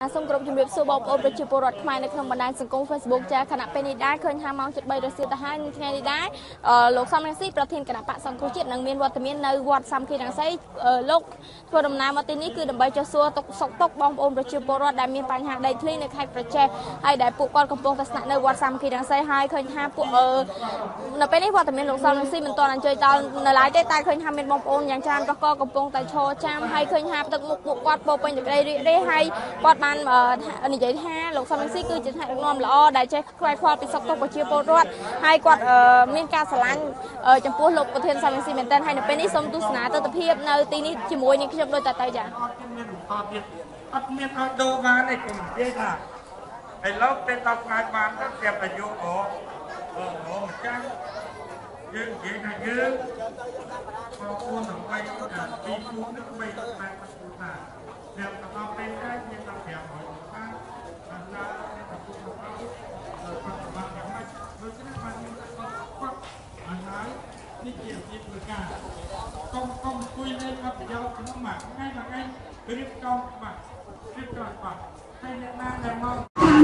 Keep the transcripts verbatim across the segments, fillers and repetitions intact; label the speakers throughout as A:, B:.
A: សូមគោរពជំរាបសួរបងប្អូនប្រជាពលរដ្ឋខ្មែរនៅក្នុងបណ្ដាញសង្គម Facebook ចាខណៈពេលនេះដែរឃើញថាម៉ោង bảy រសៀលទៅហើយថ្ងៃនេះដែរលោកសំរងស៊ីប្រធានគណៈបកសង្គ្រោះជាតិនឹងមានវត្តមាននៅវត្តសាមគ្គីរង្សីលោកធ្វើដំណើរមកទីនេះគឺដើម្បីចុះសួរទុកសុខទុក្ខបងប្អូនប្រជាពលរដ្ឋដែលមានបញ្ហាដីធ្លីនៅខេត្តប្រចេះហើយដែលពួកគាត់កំពុងតែស្នាក់នៅវត្តសាមគ្គីរង្សីហើយឃើញថាពួកនៅពេលនេះវត្តមានលោកសំរងស៊ីមិនទាន់អញ្ជើញដល់នៅឡើយទេតែឃើញថាមានបងប្អូនយ៉ាងច្រើនកកកំពុងតែឈរចាំហើយឃើញថាទឹកមុខពួកគាត់ពោពេញទៅដោយរីករាយហើយគាត់បាននិយាយថាលោកសំរងស៊ីគឺជាថ្នាក់ដឹកនាំល្អដែលចេះខ្វាយខ្វល់ពីសុខទុក្ខប្រជាពលរដ្ឋហើយគាត់មានការស្រឡាញ់ចំពោះលោកប្រធានសំរងស៊ីមែនទែនហើយនៅពេលនេះសូមទស្សនាទស្សនវិជ្ជានៅទីនេះជាមួយនឹងខ្ញុំដូចតទៅចា
B: អត់មានឲ្យដូរបានទេខ្ញុំនិយាយថាឥឡូវពេលដល់ថ្ងៃបានទៅប្រាប់អាយុអូអូអូម្ចាស់យើងនិយាយថាយើងបងប្អូនដើម្បីពីគូនឹងបីតែតែគូថាអ្នកដល់ពេលដែរយើងដល់ប្រាប់ឲ្យថាអត់ណាតែគូរបស់គាត់បានយ៉ាងម៉េចដូច្នេះបានយើងគាត់អត់ហើយនេះជាទីប្រការកុំកុំគួយលេងអត់ប្រយោជន៍ក្នុងមួយថ្ងៃមួយថ្ងៃរៀបចំបាត់រៀបចំបាត់ហើយអ្នកណាដែលមក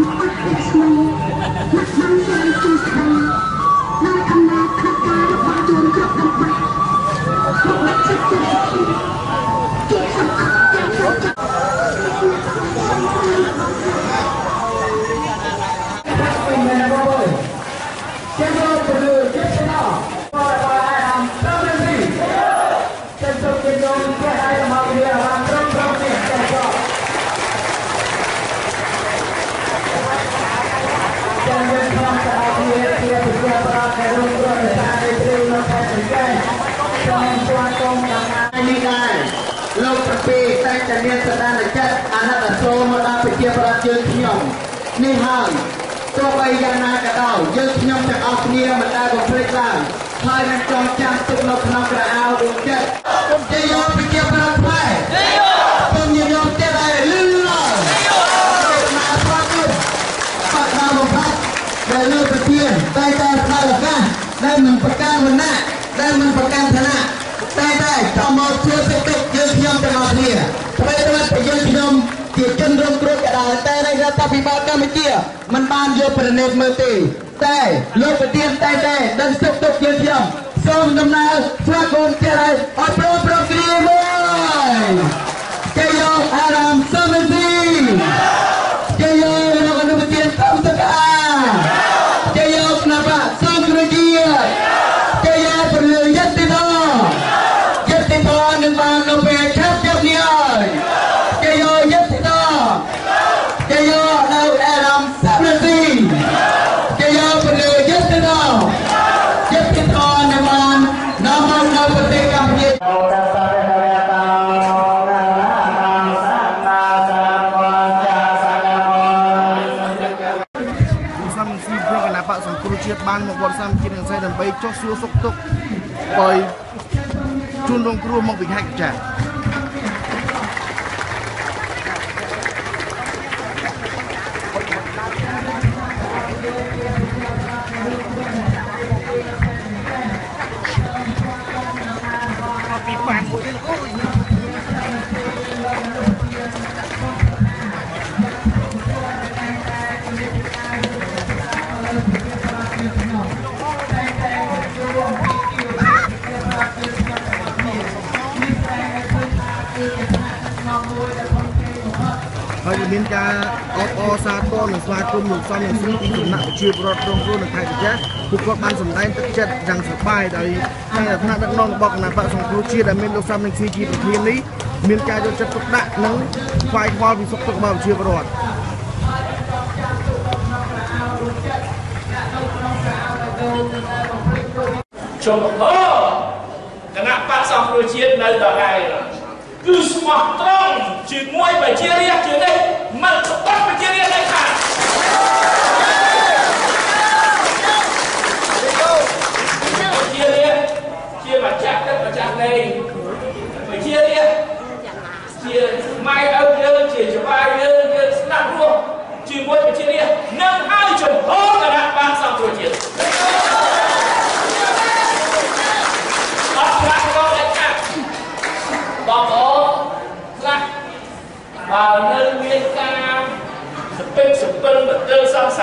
B: លោកប្រពីតែតែមានសដានចិត្តអាណត្តិសូមមកដល់ប្រជាប្រដ្ឋយើងខ្ញុំនេះហើយទោះបីយ៉ាងណាក៏ដោយយើងខ្ញុំទាំងអស់គ្នាមិនដែលបំភ្លេចឡើយហើយនឹងចងចាំទុកនៅក្នុងក្រអៅដួងចិត្តគុំជាយកប្រជាប្រដ្ឋខ្មែរគុំយកចិត្តឲ្យលឺឡើយមកស្វាគមន៍បាត់ដល់បំផាត់ដែលលោកប្រធានតែតែផ្ដល់ឱកាសដែលមិនប្រកាន់វណ្ណៈដែលមិនប្រកាន់ឋានៈតែតែចូលមកជួយសុខទុក្ខយើងខ្ញុំទាំងអស់គ្នាអ្វីដែលយើងខ្ញុំជាជនរងគ្រោះក៏ដោយតែរដ្ឋាភិបាលកម្ពុជាមិនបានយកប្រណិតមើលទេតែលោកប្រធានតែតែដឹងសុខទុក្ខយើងខ្ញុំសូមដំណើរស្វាគមន៍ទៀតឲ្យអត់ប្រោប្រគ្រាមួយគេយកអារម្មណ៍សំស៊ីគេយកលោកអនុប្រធានកំតកាគេយកគណៈបកសង្គ្រោះជាតិគេយកពលរដ្ឋយតិដោនឹងបាននៅពេលឆាប់ចាប់នេះហើយគេយកយតិដោគេយកនៅអារម្មណ៍សាមគ្គីគេយកពលរដ្ឋយតិដោយតិដោនឹងបាននាំមកនៅប្រទេសកម្ពុជាសំស៊ីព្រឹកគណៈបកសង្គ្រោះជាតិបានមកវត្តសាមគ្គីរង្សីដើម្បីចុះសួរសុខទុក្ខដោយជួនរងគ្រោះមកពីខេត្តកញ្ចាពីបានមួយទៀតអូយហើយមានការអបអរសាទរនិងស្វាគមន៍លោកសំរងស៊ីពីសំណាក់ប្រជាពលរដ្ឋរងគ្រោះនៅខេត្តកញ្ចាស់ពួកគាត់បានសម្ដែងទឹកចិត្តយ៉ាងសប្បាយដោយថ្នាក់ដឹកនាំរបស់គណៈបកសង្គ្រោះជាតិដែលមានលោកសំរងស៊ីជាប្រធាននេះមានការយកចិត្តទុកដាក់និងស្វែងយល់ពីសុខទុក្ខរបស់ប្រជាពលរដ្ឋ
C: ជុំអរគណៈបកសង្គ្រោះជាតិនៅដដែលគឺស្មោះត្រង់ជាមួយប្រជារាស្ត្រជានេះមិនក្បត់ប្រជារាស្ត្រទេខាប្រជារាស្ត្រជាម្ចាស់ទឹកម្ចាស់ដីប្រជារាស្ត្រជាម៉ែឪយើងជាច្បាយយើងយើងស្ដាប់រស់ជាមួយប្រជារាស្ត្រនឹងឲ្យចំហគណៈបកសង្គ្រោះជាតិអត់ខ្លះក៏ដាច់ខាតបងប្អូនខ្លះ và nơi nguyên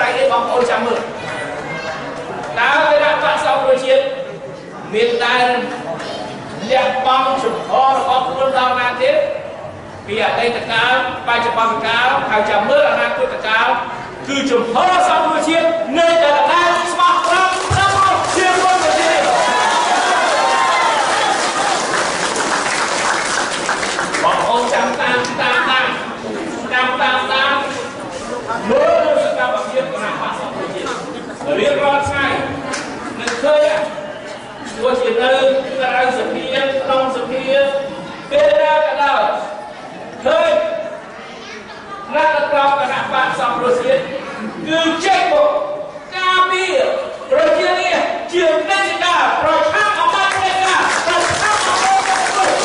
C: យនេះបងប្អូនចាំមើលតើគណៈបក្សសង្គ្រោះជាតិមានតែលះបង់ជំហររបស់ខ្លួនដល់ណាទៀតពីអតីតកាលបច្ចុប្បន្នកាលហើយចាំមើលអនាគតកាលគឺជំហរសង្គ្រោះជាតិនៅតែដដែលស្មោះត្រង់ត្រឹមត្រូវជាមុនទៅទៀតបងប្អូនចាំតាមតាមតាមតាមតាមតាមមើលសកម្មភាពគណៈបក្សសង្គ្រោះជាតិរៀបរាល់ថ្ងៃនឹងឃើញទោះជានៅក្រៅសភាក្នុងសភាពេលណាក៏ដោយឃើញណាត់ក្រមគណៈបក្សសង្គ្រោះជាតិគឺចេញមកការពារប្រជារាស្ត្រជានិច្ចកាលប្រឆាំងអំណាចផ្ដាច់ការប្រឆាំងអំណាចប្រឆាំង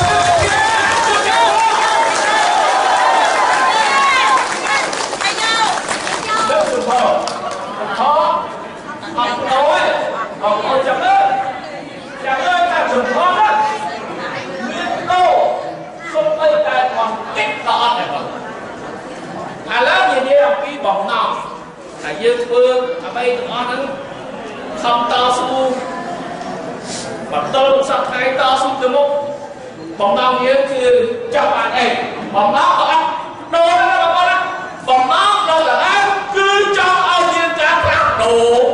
C: លើកសុផលខអត់nói còn tôi chậm lên chậm lên ta chừng khó đó nguyên tô không tay tay còn kích tọt này còn à lớn như thế là cái bỏng nào là dương phương à bây nó nó không to su bỏng tôi sắp thay to su từ mốc bỏng nào nhưคือchậm bạn này bỏng nào có ăn đồ đó là con đó bỏng nào đâu là ăn cứ cho ông nhiên cả các đồ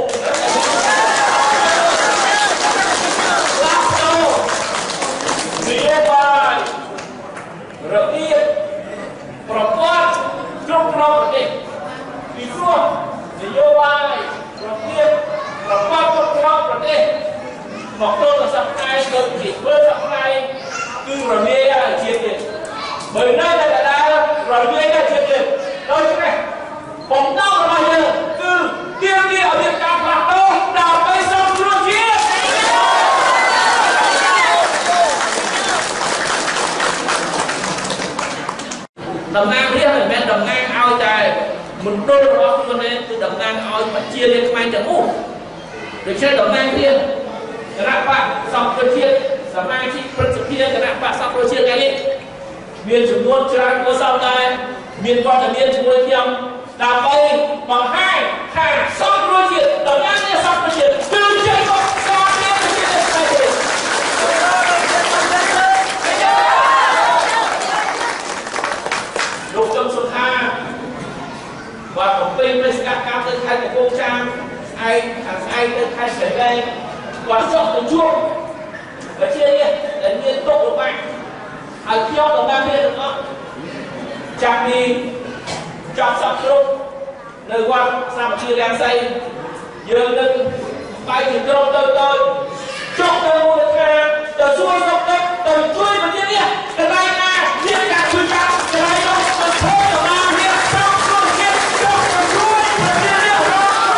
C: ระเบียบประกอบตรงตรงประเด็นปีส่วนนโยบายระเบียบประกอบตรงตรงประเด็นบอกตัวสังกัดเกิดผิดเพื่อสังกัดคือระเบียบเชียร์เด็ดเบอร์หน้าจะได้ระเบียบเชียร์เด็ดโดยใช่ไหมผมต้องมาเยอะคือเที่ยวเที่ยวเรื่องการผลักดันดาวไปส่งธุรกิจតំណាងរាស្ត្រមិនមែនតំណាងឲ្យតែមណ្ឌលរបស់ខ្លួនទេគឺតំណាងឲ្យប្រជារាស្ត្រខ្មែរទាំងមូលដូច្នេះតំណាងរាស្ត្រគណៈបក្សសង្គ្រោះជាតិសមាជិកព្រឹទ្ធសភាគណៈបក្សសង្គ្រោះជាតិថ្ងៃនេះមានចំនួនច្រើនគួរសមដែរមានវត្តមានជាមួយខ្ញុំដើម្បីបង្ហាញថាសង្គ្រោះជាតិតំណាងរាស្ត្រសង្គ្រោះជាតិគឺជ័យរបស់ការងារប្រជារាស្ត្រខ្មែរលោកចំសុខាបាទបំពេញបេសកកម្មទៅខេត្តកំពង់ចាមស្អែកខាងស្អែកទៅខេត្តស្រីឡែងគាត់ចុះទៅជួបប្រជារាស្ត្រដែលមានទុក្ខលំបាកហើយខ្ញុំតំណាងរាស្ត្រទាំងអស់ចាប់ពីចប់សពគ្រប់នៅវត្តសាមគ្គីរាំងសីយើងនឹងបាយជាក្រុមទៅទៅចុះទៅមូលដ្ឋានទៅជួយសុខទុក្ខទៅជួយប្រជារាស្ត្រកន្លែងណាមានការជួយការកន្លែងនោះទៅធ្វើតំណាងរាស្ត្រចង់ជួយជាតិចង់ជួយប្រជារាស្ត្រ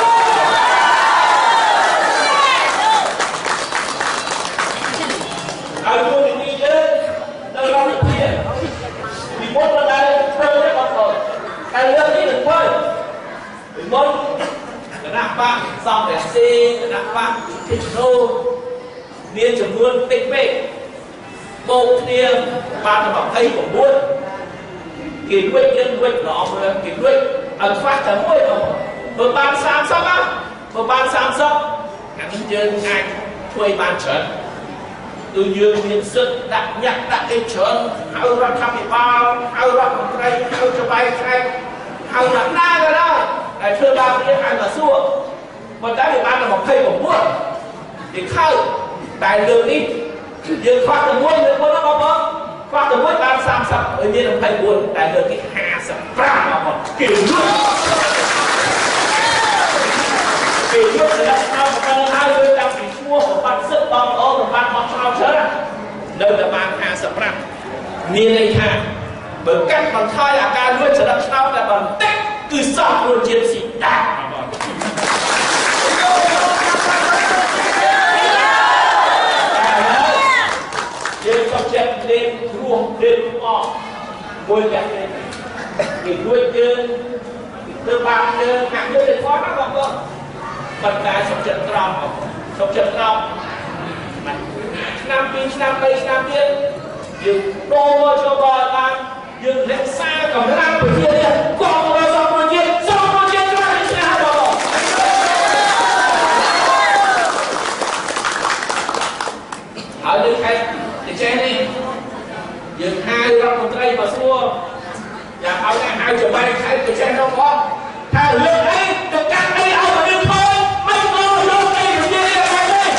C: ហើយមួយនេះយើងនៅរដ្ឋាភិបាលពីមុនដល់ធ្វើនេះបងប្អូនតែលើកនេះនឹងធ្វើពីមុនគណៈបក្សសំរងស៊ីគណៈបក្សទីណូមានចំនួនតិចពេកបូកគ្នាបានតែยี่สิบเก้าគេវិញយើងវិញរំលឹកគេវិញឲ្យខ្វះតែមួយបងបើបានสามสิบណាបើបានสามสิบអានេះយើងអាចធ្វើបានច្រើនគឺយើងមានសិទ្ធិដាក់ញ៉ាក់ដាក់គេច្រើនហៅរដ្ឋាភិបាលហៅរដ្ឋមន្ត្រីហៅច្បាយខេត្តហៅអ្នកណាក៏ដោយតែធ្វើបានវាហៅមកសួរប៉ុន្តែវាបានតែยี่สิบเก้าគេខើតែលើនេះយើងខ្វះតែមួយលើមួយណាបងប្អូនខ្វះតែមួយបានสามสิบហើយមានยี่สิบเก้าតែលើនេះห้าสิบห้าបងប្អូនគេលួចគេលួចដល់ដល់ដល់ហើយលើតាមពីឈ្មោះសម្បត្តិសិទ្ធិបងប្អូនសម្បត្តិបោះឆ្នោតច្រើននៅតែបានห้าสิบห้าមានន័យថាបើកាត់បន្ថយអាការលួចសម្រាប់ឆ្នោតតែបន្តិចគឺសោះខ្លួនជាតិស៊ីដាច់បងប្អូនយើងក៏ចិត្តលេងរស់លេងអស់មួយយ៉ាងនេះគេលួចយើងទៅបានយើងហាក់ដូចតែគាត់ណាបងប្អូនប៉ុន្តែសុខចិត្តត្រង់សុខចិត្តត្រង់ឆ្នាំពីរឆ្នាំបីឆ្នាំទៀតយើងដូរមកចូលដល់បានយើងរក្សាកម្លាំងប្រជារាស្ត្រគាត់មកសង្គ្រោះជាតិសង្គ្រោះជាតិច្រើនឆ្នាំបង hai chục bay hai chục trên đâu có hai lượng ấy được cắt đây đâu mà đừng thôi mấy con luôn đây được gì đây đây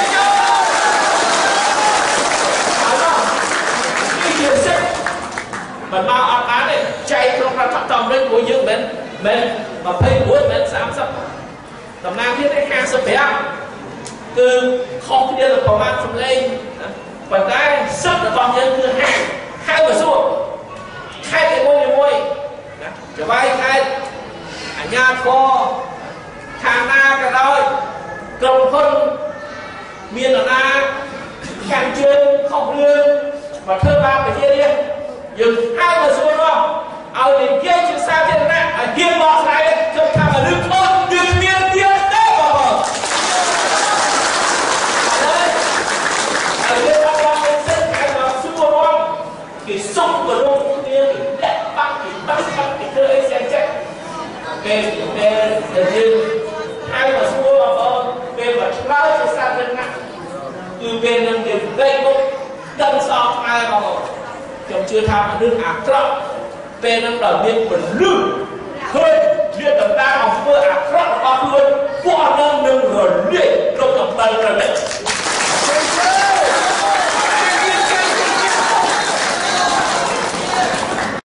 C: cái chuyện sách mình bao ăn án này chạy trong ra thắp tòng lên của dương mình mình mà thấy muốn mình sám sắp tầm nào thiết cái hàng sắp bé từ không kia là có mang sắp lên phần cái sắp là toàn nhân từ hai hai bữa xuống hai cái môi môi trở bay hai ở nhà kho thang na cái đó cầm phân miền ở na hàng chuyên không lương và thơ ba phải chia đi dừng hai bữa xuống không ao để kia chữ sao trên này ở kia bò này cho thằng ở đường thôn đường miền kia đấy bà bò ở đây băng băng lên sân cái mà xuống không cái sông của lông kia cái đẹp băng cái băng băng cái thơ ấy xem chết về về về hai mà xuống bà bò về mà lao cho sao trên này từ về nằm điểm đây cũng đâm sọt ai bà bò chồng chưa tham ở nước ác trọng về năm đầu tiên quần lư hơi liên tầm ta học vừa ác trọng qua luôn qua năm nâng rồi liên trong tầm tầng rồi đấy